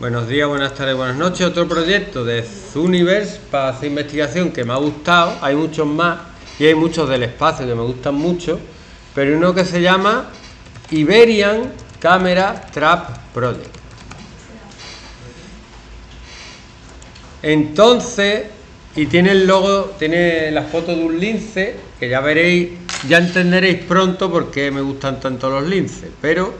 Buenos días, buenas tardes, buenas noches. Otro proyecto de Zooniverse para hacer investigación que me ha gustado. Hay muchos más y hay muchos del espacio que me gustan mucho, pero uno que se llama Iberian Camera Trap Project. Entonces, y tiene el logo, tiene la foto de un lince, que ya veréis, ya entenderéis pronto por qué me gustan tanto los linces, pero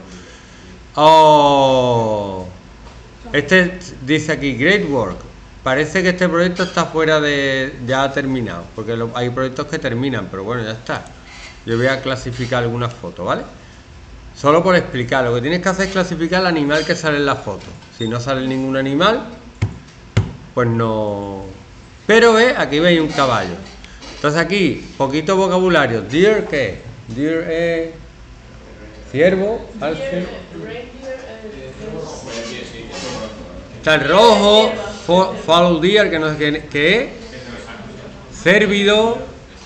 este dice aquí Great Work. Parece que este proyecto está fuera de, ya ha terminado, porque hay proyectos que terminan, pero bueno, ya está. Yo voy a clasificar algunas fotos, ¿vale? Solo por explicar, lo que tienes que hacer es clasificar el animal que sale en la foto. Si no sale ningún animal, pues no. Pero aquí veis un caballo. Entonces aquí, poquito vocabulario. Deer, ¿qué? Deer, ciervo, alce. Está el rojo, fallow deer, que no sé qué es. Cérvido,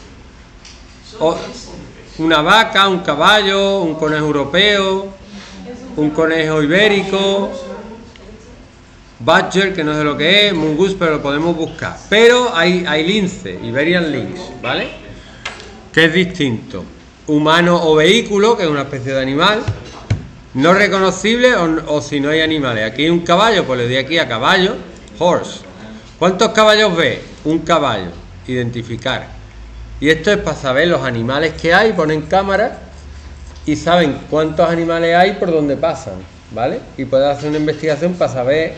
una vaca, un caballo, un conejo europeo, un conejo ibérico, badger, que no sé lo que es, mongoose, pero lo podemos buscar. Pero hay lince, Iberian lynx, ¿vale? Que es distinto. Humano o vehículo, que es una especie de animal. No reconocible o si no hay animales. Aquí hay un caballo, pues le doy aquí a caballo. Horse. ¿Cuántos caballos ve? Un caballo. Identificar. Y esto es para saber los animales que hay. Ponen cámara y saben cuántos animales hay por donde pasan, ¿vale? Y pueden hacer una investigación para saber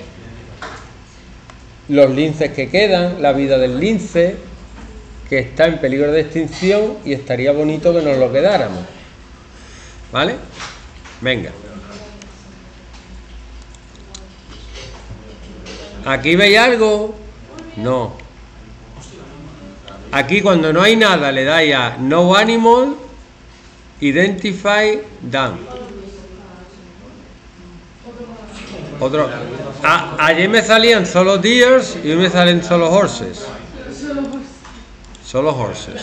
los linces que quedan, la vida del lince, que está en peligro de extinción y estaría bonito que nos lo quedáramos, ¿vale? Venga. ¿Aquí veis algo? No. Aquí cuando no hay nada le dais a No Animal, Identify, Done. Otro. Ayer me salían solo deers y hoy me salen solo horses. Solo horses.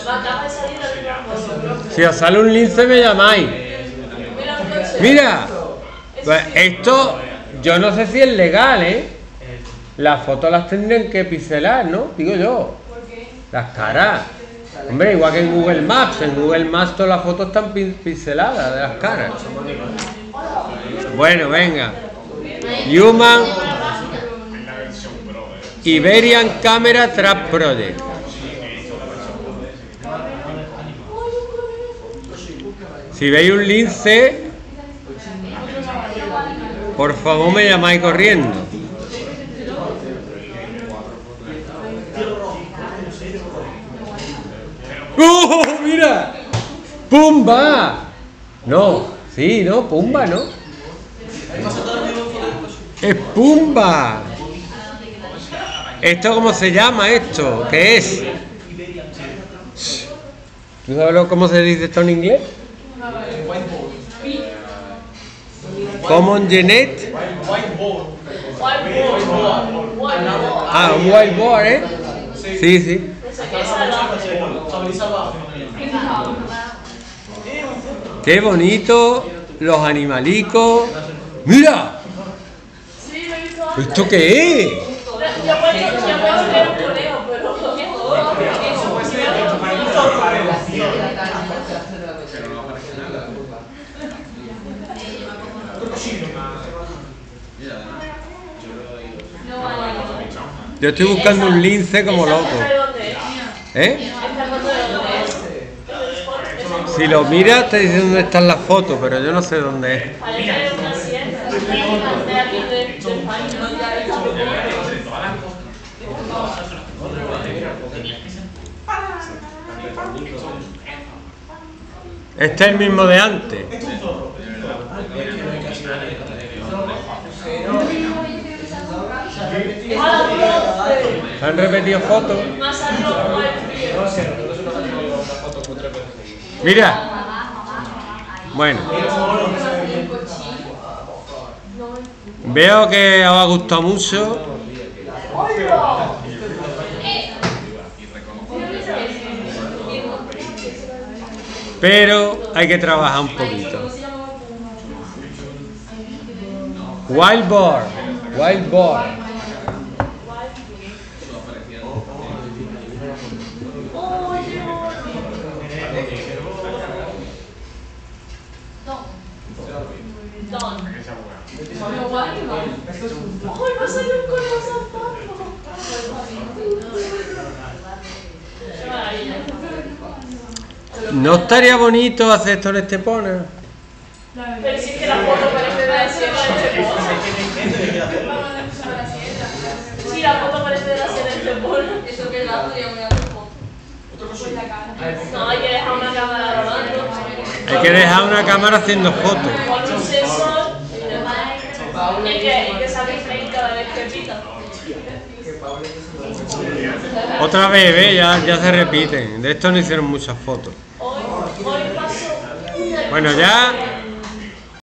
Si os sale un lince me llamáis. Mira, pues esto yo no sé si es legal, ¿eh? Las fotos las tendrían que pixelar, ¿no? Digo yo. Las caras. Hombre, igual que en Google Maps. En Google Maps todas las fotos están pixeladas de las caras. Bueno, venga. Human Iberian Camera Trap Project. Si veis un lince, por favor me llamáis corriendo. ¡Oh, mira! ¡Pumba! No, sí, no, Pumba, ¿no? ¡Es Pumba! ¿Esto cómo se llama esto? ¿Qué es? ¿Tú sabes cómo se dice esto en inglés? Common genet. Ah, un wild boar, ¿eh? Sí, sí. Qué bonito los animalicos. ¡Mira! ¿Esto qué es? Yo estoy buscando un lince como loco. ¿Eh? Si lo miras te dice dónde están las fotos, pero yo no sé dónde es. Este es el mismo de antes. ¿Han repetido fotos? Mira. Bueno. Veo que os ha gustado mucho. Pero hay que trabajar un poquito. Wild boar. Wild boar. ¿No estaría bonito hacer esto en Estepona? Pero si es que la foto parece de la sierra de Estepona. Sí, la foto parece de la sierra de Estepona. Eso que la podríamos hacer foto. No, hay que dejar una cámara grabando. Hay que dejar una cámara haciendo fotos. Con un sensor. Y que saque frame cada vez que pita. Otra vez, ¿ves? Ya se repiten. De esto no hicieron muchas fotos. Hoy paso. Bueno, ya